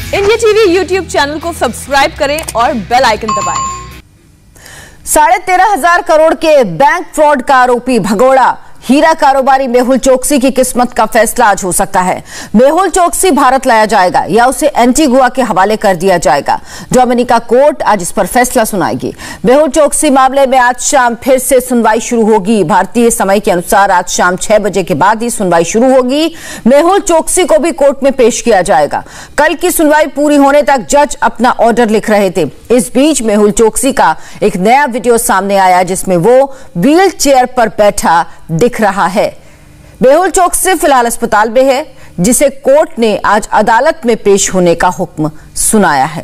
India TV YouTube channel को subscribe करें और बेल आइकन दबाएं। 13,500 करोड़ के बैंक फ्रॉड का आरोपी भगोड़ा हीरा कारोबारी मेहुल चोकसी की किस्मत का फैसला आज हो सकता है। मेहुल चोकसी भारत लाया जाएगा या उसे एंटीगुआ के हवाले कर दिया जाएगा। डोमिनिका कोर्ट आज इस पर फैसला सुनाएगी। मेहुल चोकसी मामले में आज शाम फिर से सुनवाई शुरू होगी। भारतीय समय के अनुसार आज शाम 6 बजे के बाद ही सुनवाई शुरू होगी। मेहुल चोकसी को भी कोर्ट में पेश किया जाएगा। कल की सुनवाई पूरी होने तक जज अपना ऑर्डर लिख रहे थे। इस बीच मेहुल चोकसी का एक नया वीडियो सामने आया जिसमें वो व्हील चेयर पर बैठा दिख रहा है। मेहुल चोकसी फिलहाल अस्पताल में है, जिसे कोर्ट ने आज अदालत में पेश होने का हुक्म सुनाया है।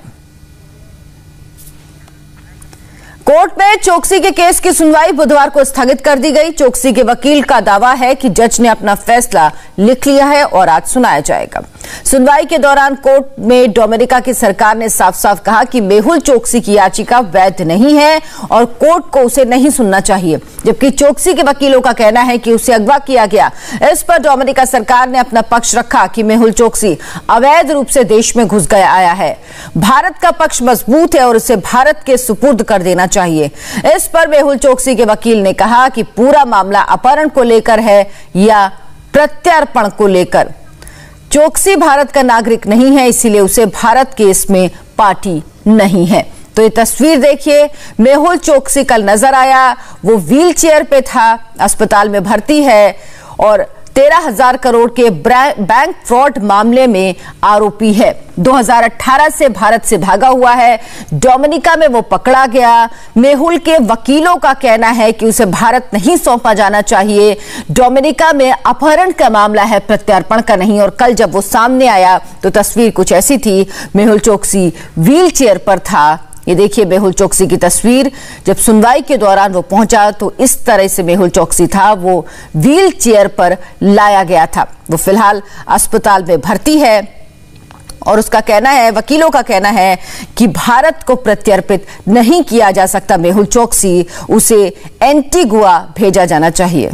कोर्ट में चोकसी के केस की सुनवाई बुधवार को स्थगित कर दी गई। चोकसी के वकील का दावा है कि जज ने अपना फैसला लिख लिया है और आज सुनाया जाएगा। सुनवाई के दौरान कोर्ट में डोमिनिका की सरकार ने साफ साफ कहा कि मेहुल चोकसी की याचिका वैध नहीं है और कोर्ट को उसे नहीं सुनना चाहिए, जबकि चोकसी के वकीलों का कहना है कि उसे अगवा किया गया। इस पर डोमिनिका सरकार ने अपना पक्ष रखा कि मेहुल चोकसी अवैध रूप से देश में घुस गया आया है। भारत का पक्ष मजबूत है और उसे भारत के सुपुर्द कर देना चाहिए। इस पर मेहुल चोकसी के वकील ने कहा कि पूरा मामला अपहरण को लेकर है या प्रत्यार्पण को लेकर। चोकसी भारत का नागरिक नहीं है, इसीलिए उसे भारत के इसमें पार्टी नहीं है। तो ये तस्वीर देखिए, मेहुल चोकसी कल नजर आया, वो व्हील चेयर पे था, अस्पताल में भर्ती है और 13,000 करोड़ के बैंक फ्रॉड मामले में आरोपी है। 2018 से भारत से भागा हुआ है। डोमिनिका में वो पकड़ा गया। मेहुल के वकीलों का कहना है कि उसे भारत नहीं सौंपा जाना चाहिए। डोमिनिका में अपहरण का मामला है, प्रत्यार्पण का नहीं। और कल जब वो सामने आया तो तस्वीर कुछ ऐसी थी। मेहुल चोकसी व्हील चेयर पर था। ये देखिए मेहुल चोकसी की तस्वीर। जब सुनवाई के दौरान वो पहुंचा तो इस तरह से मेहुल चोकसी था, वो व्हील चेयर पर लाया गया था। वो फिलहाल अस्पताल में भर्ती है और उसका कहना है, वकीलों का कहना है कि भारत को प्रत्यर्पित नहीं किया जा सकता मेहुल चोकसी, उसे एंटीगुआ भेजा जाना चाहिए।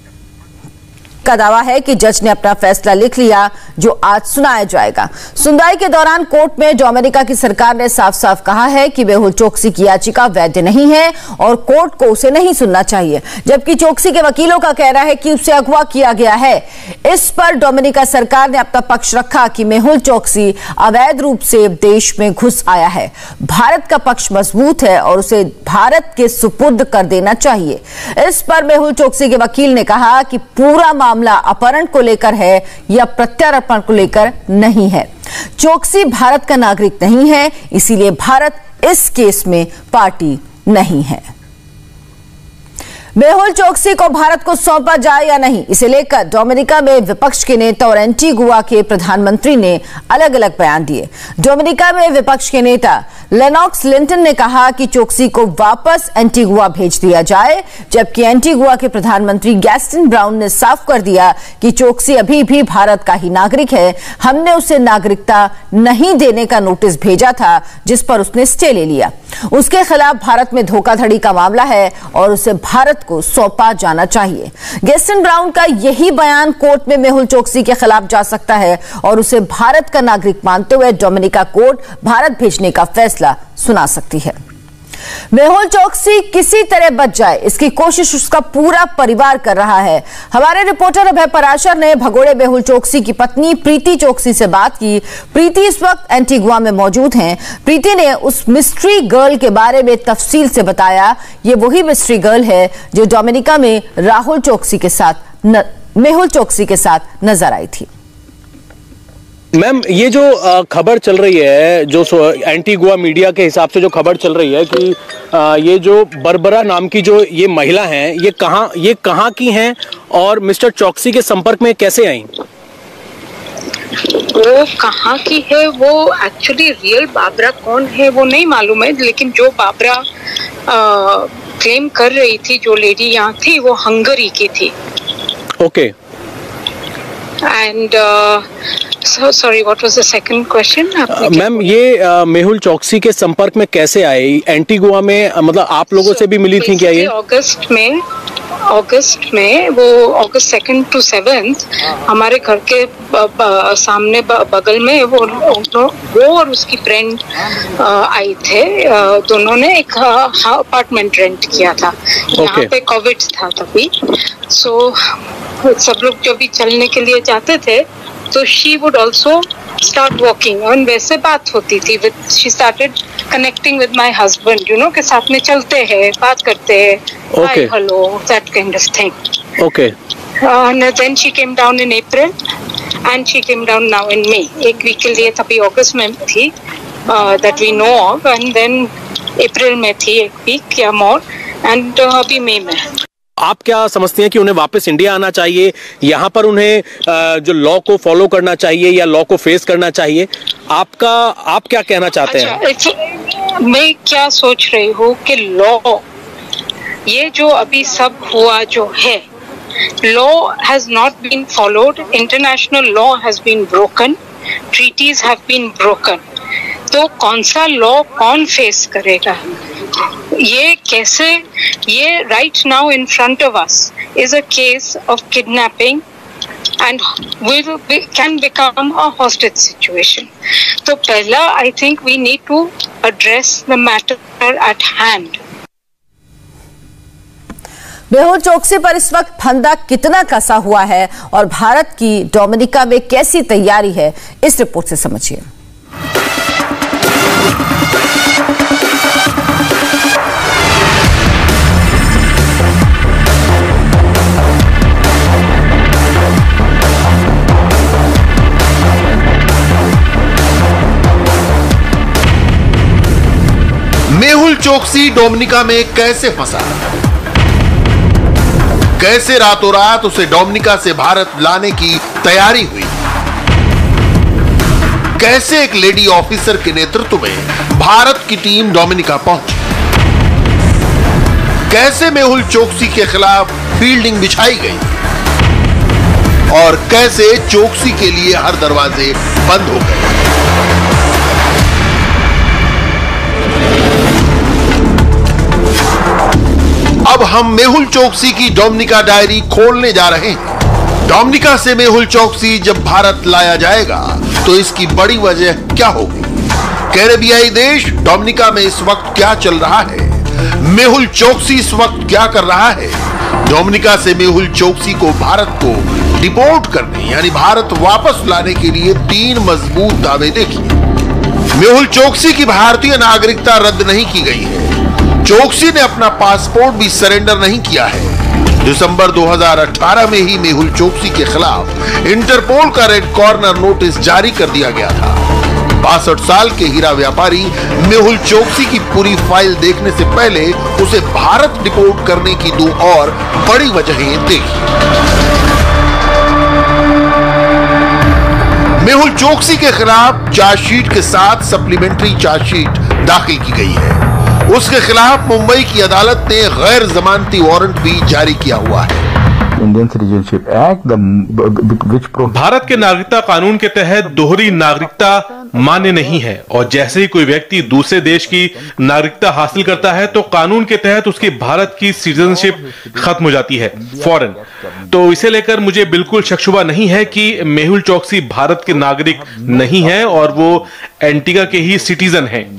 का दावा है कि जज ने अपना फैसला लिख लिया जो आज सुनाया जाएगा। सुनवाई के दौरान कोर्ट में डोमिनिका की सरकार ने साफ साफ कहा है कि मेहुल चोकसी की याचिका वैध नहीं है और कोर्ट को उसे नहीं सुनना चाहिए, जबकि चोकसी के वकीलों का कहना है कि उसे अगवा किया गया है। इस पर डोमिनिका सरकार ने अपना पक्ष रखा कि मेहुल चोकसी अवैध रूप से देश में घुस आया है। भारत का पक्ष मजबूत है और उसे भारत के सुपुर्द कर देना चाहिए। इस पर मेहुल चोकसी के वकील ने कहा कि पूरा मामला अपहरण को लेकर है या प्रत्यार्पण को लेकर नहीं है। चोकसी भारत का नागरिक नहीं है, इसीलिए भारत इस केस में पार्टी नहीं है। मेहुल चोकसी को भारत को सौंपा जाए या नहीं, इसे लेकर डोमिनिका में विपक्ष के नेता और एंटीगुआ के प्रधानमंत्री ने अलग अलग बयान दिए। डोमिनिका में विपक्ष के नेता लेनॉक्स लिंटन ने कहा कि चोकसी को वापस एंटीगुआ भेज दिया जाए, जबकि एंटीगुआ के प्रधानमंत्री गैस्टन ब्राउन ने साफ कर दिया कि चोकसी अभी भी भारत का ही नागरिक है। हमने उसे नागरिकता नहीं देने का नोटिस भेजा था, जिस पर उसने स्टे ले लिया। उसके खिलाफ भारत में धोखाधड़ी का मामला है और उसे भारत को सौंपा जाना चाहिए। गैस्टन ब्राउन का यही बयान कोर्ट में मेहुल चोकसी के खिलाफ जा सकता है और उसे भारत का नागरिक मानते हुए डोमिनिका कोर्ट भारत भेजने का फैसला सुना सकती है। मेहुल चोकसी किसी तरह बच जाए, इसकी कोशिश उसका पूरा परिवार कर रहा है। हमारे रिपोर्टर अभय पराशर ने भगोड़े मेहुल चोकसी की पत्नी प्रीति चोकसी से बात की। प्रीति इस वक्त एंटीगुआ में मौजूद हैं। प्रीति ने उस मिस्ट्री गर्ल के बारे में तफसील से बताया। ये वही मिस्ट्री गर्ल है जो डोमिनिका में मेहुल चोकसी के साथ नजर आई थी। मैम, ये जो खबर चल रही है, जो एंटीगुआ मीडिया के हिसाब से जो खबर चल रही है कि ये जो बरबरा नाम की जो ये महिला हैं, ये कहाँ की हैं और मिस्टर चोकसी के संपर्क में कैसे आई? वो कहाँ की है, वो एक्चुअली रियल बाबरा कौन है वो नहीं मालूम है, लेकिन जो बाबरा क्लेम कर रही थी, जो लेडी यहाँ थी, वो हंगरी की थी। Okay. And sorry, what was the second question? Ma'am, ये मेहुल चोकसी के संपर्क में कैसे आई? एंटीगुआ में मतलब आप लोगों से भी मिली थी क्या ये? अगस्त में अगस्त में, वो अगस्त 2 to 7 हमारे घर के सामने बगल में वो और उसकी फ्रेंड आई थे। दोनों ने एक अपार्टमेंट रेंट किया था। यहाँ पे कोविड था तभी। सो सब लोग जब भी चलने के लिए जाते थे तो she would also start walking, और वैसे बात होती थी। She started connecting with my husband, you know, के साथ में चलते हैं, बात करते हैं, hi hello, that kind of thing. Okay. And then she came down in April and she came down now in May. एक वीक के लिए तभी अगस्त में थी that we know of, and then April में थी एक वीक या more, and अभी मई में। आप क्या समझते हैं कि उन्हें वापस इंडिया आना चाहिए, यहाँ पर उन्हें जो लॉ को फॉलो करना चाहिए या लॉ को फेस करना चाहिए? आप क्या कहना चाहते हैं? मैं क्या सोच रही हूँ कि लॉ, ये जो अभी सब हुआ जो है, law has not been followed, international law has been broken, treaties have been broken. तो कौन सा लॉ कौन फेस करेगा? ये कैसे? ये right now in front of us is a case of kidnapping and can become a hostage situation. तो पहला, I think we need to address the matter at hand. Mehul Choksi पर इस वक्त फंदा कितना कसा हुआ है और भारत की डोमिनिका में कैसी तैयारी है, इस रिपोर्ट से समझिए। मेहुल चोकसी डोमिनिका में कैसे फंसा, कैसे रातों रात उसे डोमिनिका से भारत लाने की तैयारी हुई, कैसे एक लेडी ऑफिसर के नेतृत्व में भारत की टीम डोमिनिका पहुंची, कैसे मेहुल चोकसी के खिलाफ फील्डिंग बिछाई गई और कैसे चोकसी के लिए हर दरवाजे बंद हो गए। अब हम मेहुल चोकसी की डोमिनिका डायरी खोलने जा रहे हैं। डोमिनिका से मेहुल चोकसी जब भारत लाया जाएगा तो इसकी बड़ी वजह क्या होगी? कैरेबियाई देश डोमिनिका में इस वक्त क्या चल रहा है? मेहुल चोकसी इस वक्त क्या कर रहा है? डोमिनिका से मेहुल चोकसी को भारत को डिपोर्ट करने यानी भारत वापस लाने के लिए 3 मजबूत दावे देखिए। मेहुल चोकसी की भारतीय नागरिकता रद्द नहीं की गई है। चोकसी ने अपना पासपोर्ट भी सरेंडर नहीं किया है। दिसंबर 2018 में ही मेहुल चोकसी के खिलाफ इंटरपोल का रेड कॉर्नर नोटिस जारी कर दिया गया था। 62 साल के हीरा व्यापारी मेहुल चोकसी की पूरी फाइल देखने से पहले उसे भारत डिपोर्ट करने की 2 और बड़ी वजहें देखी। मेहुल चोकसी के खिलाफ चार्जशीट के साथ सप्लीमेंट्री चार्जशीट दाखिल की गई है। उसके खिलाफ मुंबई की अदालत ने गैर जमानती वारंट भी जारी किया हुआ है। इंडियन सिटीजनशिप एक्ट भारत के नागरिकता कानून के तहत दोहरी नागरिकता मान्य नहीं है, और जैसे ही कोई व्यक्ति दूसरे देश की नागरिकता हासिल करता है तो कानून के तहत उसकी भारत की सिटीजनशिप खत्म हो जाती है, फॉरेन। तो इसे लेकर मुझे बिल्कुल शक-शुबा नहीं है कि मेहुल चोकसी भारत के नागरिक नहीं है और वो एंटीगा के ही सिटीजन हैं।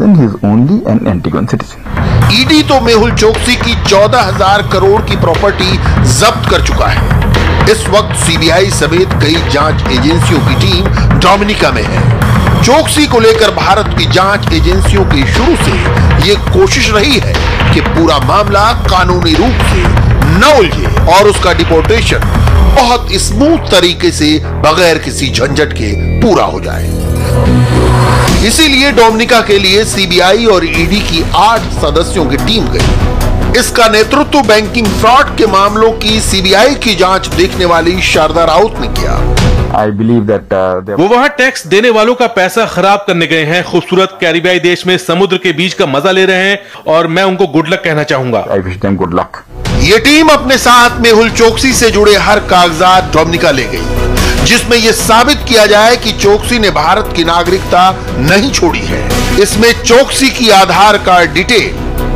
ईडी तो मेहुल चोकसी की 14,000 करोड़ की प्रॉपर्टी जब्त कर चुका है। इस वक्त सीबीआई समेत कई जांच एजेंसियों की टीम डोमिनिका में है। चोकसी को लेकर भारत की जांच एजेंसियों की शुरू से ये कोशिश रही है कि पूरा मामला कानूनी रूप से न उलझे और उसका डिपोर्टेशन बहुत स्मूथ तरीके से बगैर किसी झंझट के पूरा हो जाए। इसीलिए डोमिनिका के लिए सीबीआई और ईडी की 8 सदस्यों की टीम गई। इसका नेतृत्व बैंकिंग फ्रॉड के मामलों की सीबीआई की जांच देखने वाली शारदा राउत ने किया। I believe that वो वहाँ टैक्स देने वालों का पैसा खराब करने गए हैं, खूबसूरत कैरिबियाई देश में समुद्र के बीच का मजा ले रहे हैं, और मैं उनको गुड लक कहना चाहूंगा। I wish them good luck. ये टीम अपने साथ मेहुल चोकसी से जुड़े हर कागजात डोमिनिका ले गई, जिसमें यह साबित किया जाए कि चोकसी ने भारत की नागरिकता नहीं छोड़ी है। इसमें चोकसी की आधार कार्ड डिटेल,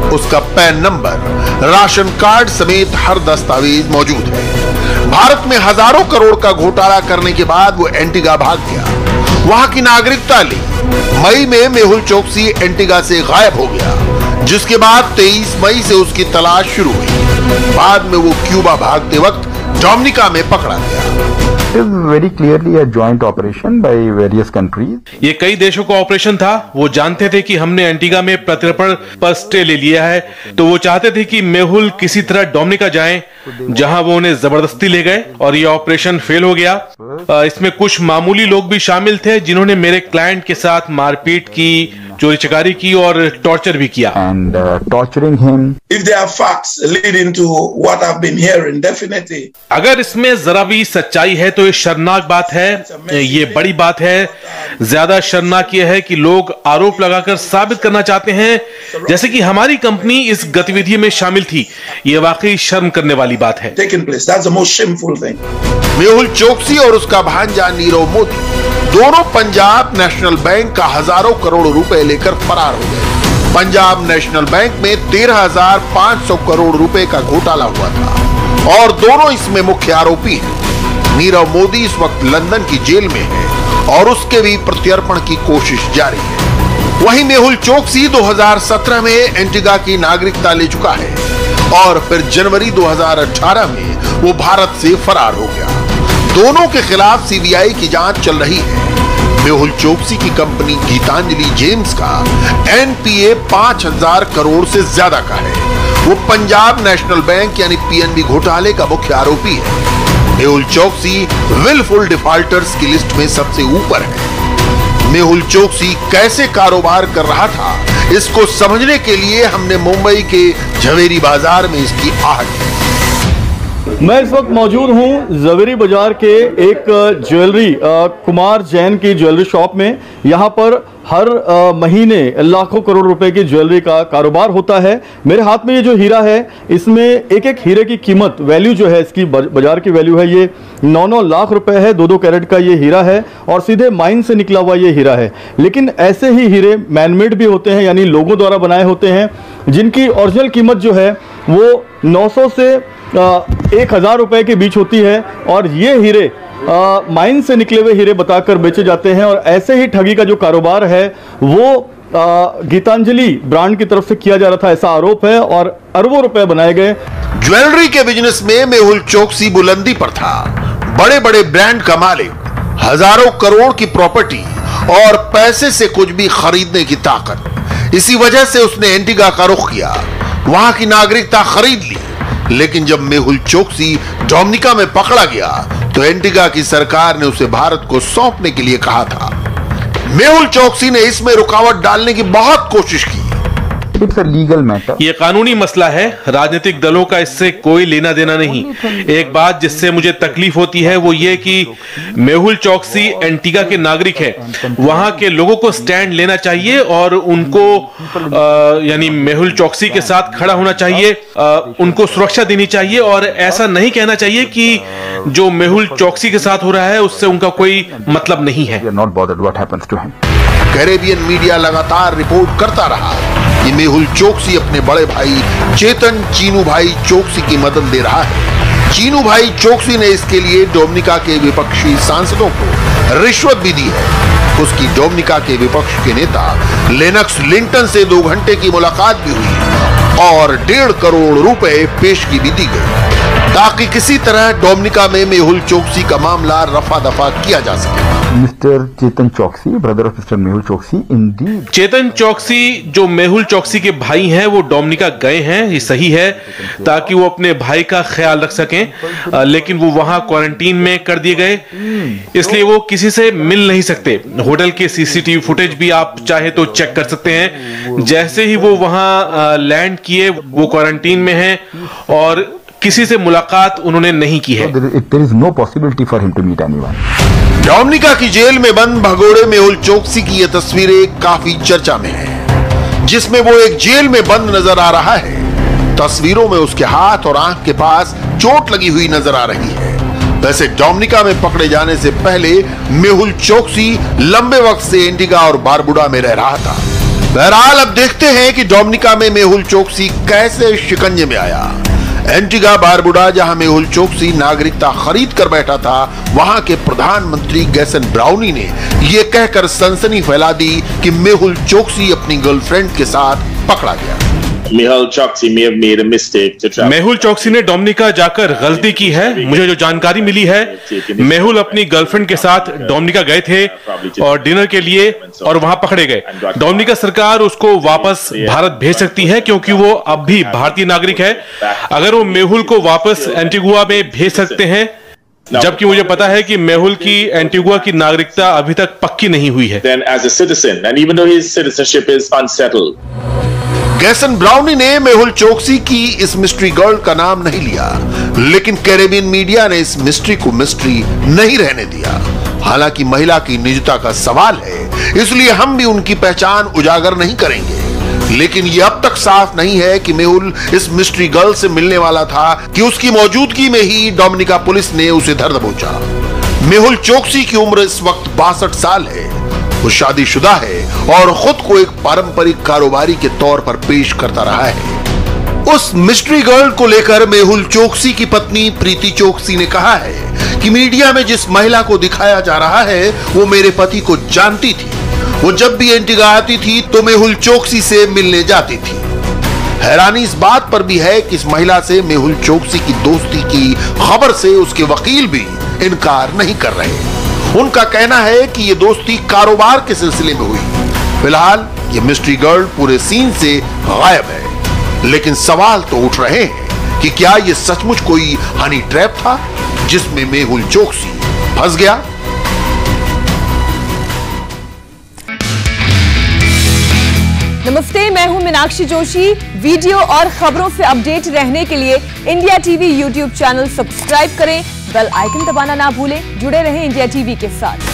उसका पैन नंबर, राशन कार्ड समेत हर दस्तावेज मौजूद है। भारत में हजारों करोड़ का घोटाला करने के बाद वो एंटीगा भाग गया, वहां की नागरिकता ली। मई में मेहुल चोकसी एंटीगा से गायब हो गया, जिसके बाद 23 मई से उसकी तलाश शुरू हुई। बाद में वो क्यूबा भागते वक्त डोमिनिका में पकड़ा गया। It is very clearly a joint operation by various countries. ये कई देशों का ऑपरेशन था। वो जानते थे कि हमने एंटीगा में प्रत्यर्पण पर स्टे ले लिया है, तो वो चाहते थे कि मेहुल किसी तरह डोमिनिका जाएं, जहां वो उन्हें जबरदस्ती ले गए और ये ऑपरेशन फेल हो गया। इसमें कुछ मामूली लोग भी शामिल थे जिन्होंने मेरे क्लाइंट के साथ मारपीट की, चोरी चकारी की और टॉर्चर भी किया। And torturing him. If there are facts leading to what I've been hearing, definitely. अगर इसमें जरा भी सच्चाई है तो ये शर्मनाक बात है, ये बड़ी बात है। ज्यादा शर्मनाक ये है कि लोग आरोप लगाकर साबित करना चाहते हैं जैसे कि हमारी कंपनी इस गतिविधि में शामिल थी। ये वाकई शर्म करने वाली बात है। Taking place. That's the most shameful thing. Mehul Choksi और उसका भांजा नीरव मोदी दोनों पंजाब नेशनल बैंक का हजारों करोड़ रुपए लेकर फरार हो गए। पंजाब नेशनल बैंक में 13,500 करोड़ रुपए का घोटाला हुआ था और दोनों इसमें मुख्य आरोपी हैं। नीरव मोदी इस वक्त लंदन की जेल में है और उसके भी प्रत्यर्पण की कोशिश जारी है। वहीं मेहुल चोकसी 2017 में एंटीगा की नागरिकता ले चुका है और फिर जनवरी 2018 में वो भारत से फरार हो गया। दोनों के खिलाफ सीबीआई की जांच चल रही है। मेहुल चोकसी की कंपनी गीतांजलि जेम्स का एनपीए 5,000 करोड़ से ज्यादा का है। वो पंजाब नेशनल बैंक यानी पीएनबी घोटाले का मुख्य आरोपी है। मेहुल चोकसी विलफुल डिफॉल्टर्स की लिस्ट में सबसे ऊपर है। मेहुल चोकसी कैसे कारोबार कर रहा था, इसको समझने के लिए हमने मुंबई के झवेरी बाजार में इसकी आहट की। मैं इस वक्त मौजूद हूं जवेरी बाजार के एक ज्वेलरी कुमार जैन की ज्वेलरी शॉप में। यहां पर हर महीने लाखों करोड़ रुपए की ज्वेलरी का कारोबार होता है। मेरे हाथ में ये जो हीरा है, इसमें एक एक हीरे की कीमत, वैल्यू जो है इसकी, बाजार की वैल्यू है ये 9-9 लाख रुपए है। 2-2 कैरेट का ये हीरा है और सीधे माइन से निकला हुआ ये हीरा है। लेकिन ऐसे ही हीरे मैनमेड भी होते हैं, यानी लोगों द्वारा बनाए होते हैं, जिनकी ओरिजिनल कीमत जो है वो 900 से 1,000 रुपए के बीच होती है और ये हीरे माइन से निकले हुए हीरे बताकर बेचे जाते हैं। और ऐसे ही ठगी का जो कारोबार है वो गीतांजलि ब्रांड की तरफ से किया जा रहा था, ऐसा आरोप है, और अरबों रुपए बनाए गए। ज्वेलरी के बिजनेस में मेहुल चोकसी बुलंदी पर था। बड़े बड़े ब्रांड का मालिक, हजारों करोड़ की प्रॉपर्टी और पैसे से कुछ भी खरीदने की ताकत। इसी वजह से उसने एंटीगा का रुख किया, वहां की नागरिकता खरीद ली। लेकिन जब मेहुल चोकसी डोमिनिका में पकड़ा गया तो एंटीगा की सरकार ने उसे भारत को सौंपने के लिए कहा था। मेहुल चोकसी ने इसमें रुकावट डालने की बहुत कोशिश की। It's a legal matter. ये कानूनी मसला है, राजनीतिक दलों का इससे कोई लेना देना नहीं। एक बात जिससे मुझे तकलीफ होती है वो ये कि मेहुल चोकसी एंटीगा के नागरिक है। वहां के लोगों को स्टैंड लेना चाहिए और उनको यानी मेहुल चोकसी के साथ खड़ा होना चाहिए, उनको सुरक्षा देनी चाहिए और ऐसा नहीं कहना चाहिए कि जो मेहुल चोकसी के साथ हो रहा है उससे उनका कोई मतलब नहीं है। We are not bothered what happens to him. Caribbean media लगातार रिपोर्ट करता रहा कि मेहुल चोकसी अपने बड़े भाई चेतन चीनू भाई चोकसी की मदद दे रहा है। चीनू भाई चोकसी ने इसके लिए डोमिनिका के विपक्षी सांसदों को रिश्वत भी दी है। उसकी डोमिनिका के विपक्ष के नेता लेनक्स लिंटन से 2 घंटे की मुलाकात भी हुई और 1.5 करोड़ रुपए पेशगी भी दी गई ताकि किसी तरह डोमिनिका में मेहुल चोकसी का मामला रफा दफा किया जा सके। Mr. Chetan Choksi, brother of Mr. Mehul Choksi, indeed. चेतन चोकसी जो मेहुल चोकसी के भाई हैं वो डोमिनिका गए हैं, ये सही है, ताकि वो अपने भाई का ख्याल रख सकें, लेकिन वो वहां क्वारंटीन में कर दिए गए, इसलिए वो किसी से मिल नहीं सकते। होटल के सीसीटीवी फुटेज भी आप चाहे तो चेक कर सकते हैं। जैसे ही वो वहां लैंड किए वो क्वारंटीन में हैं और किसी से मुलाकात उन्होंने नहीं की है। There is no possibility for him to meet anyone. Dominica की जेल में बंद भगोड़े मेहुल चोकसी की ये तस्वीरें काफी चर्चा में है, जिसमें वो एक जेल में बंद नजर आ रहा है। तस्वीरों में उसके हाथ और आंख के पास चोट लगी हुई नजर आ रही है। वैसे डोमिनिका में पकड़े जाने से पहले मेहुल चोकसी लंबे वक्त से एंटीगा और बारबुडा में रह रहा था। बहरहाल अब देखते हैं कि डोमिनिका में मेहुल चोकसी कैसे शिकंजे में आया। एंटीगा बारबुडा, जहां मेहुल चोकसी नागरिकता खरीद कर बैठा था, वहां के प्रधानमंत्री गैसन ब्राउनी ने यह कहकर सनसनी फैला दी कि मेहुल चोकसी अपनी गर्लफ्रेंड के साथ पकड़ा गया। Mehul Choksi may have made a mistake to travel. Mehul Choksi ने डोमिनिका जाकर गलती की है। मुझे जो जानकारी मिली है, मेहुल अपनी गर्लफ्रेंड के साथ डोमिनिका गए थे और डिनर के लिए, और वहां पकड़े गए। डोमिनिका सरकार उसको वापस भारत भेज सकती है क्योंकि वो अब भी भारतीय नागरिक है। अगर वो मेहुल को वापस एंटीगुआ में भेज सकते हैं, जबकि मुझे पता है कि मेहुल की एंटीगुआ की नागरिकता अभी तक पक्की नहीं हुई है। Then as a citizen, and even though his citizenship is unsettled. Gaston Browne ने मेहुल चोकसी की इस मिस्ट्री गर्ल का नाम नहीं लिया, लेकिन कैरेबियन मीडिया ने इस मिस्ट्री को मिस्ट्री नहीं रहने दिया। हालांकि महिला की निजता का सवाल है, इसलिए हम भी उनकी पहचान उजागर नहीं करेंगे। लेकिन यह अब तक साफ नहीं है कि मेहुल इस मिस्ट्री गर्ल से मिलने वाला था कि उसकी मौजूदगी में ही डोमिनिका पुलिस ने उसे धर दबोचा। मेहुल चोकसी की उम्र इस वक्त 62 साल है। वो शादीशुदा है और खुद को एक पारंपरिक कारोबारी के तौर पर पेश करता रहा है। उस मिस्ट्री गर्ल को लेकर मेहुल चोकसी की पत्नी प्रीति चोकसी ने कहा है कि मीडिया में जिस महिला को दिखाया जा रहा है वो मेरे पति को जानती थी। वो जब भी एंटीगा आती थी तो मेहुल चोकसी से मिलने जाती थी। हैरानी इस बात पर भी है कि इस महिला से मेहुल चोकसी की दोस्ती की खबर से उसके वकील भी इनकार नहीं कर रहे। उनका कहना है कि ये दोस्ती कारोबार के सिलसिले में हुई। फिलहाल ये मिस्ट्री गर्ल पूरे सीन से गायब है, लेकिन सवाल तो उठ रहे हैं कि क्या ये सचमुच कोई हनी ट्रैप था जिसमें मेहुल चोकसी फंस गया। नमस्ते, मैं हूं मीनाक्षी जोशी। वीडियो और खबरों से अपडेट रहने के लिए India TV YouTube channel subscribe करें, बेल आइकन दबाना ना भूलें। जुड़े रहें इंडिया टीवी के साथ।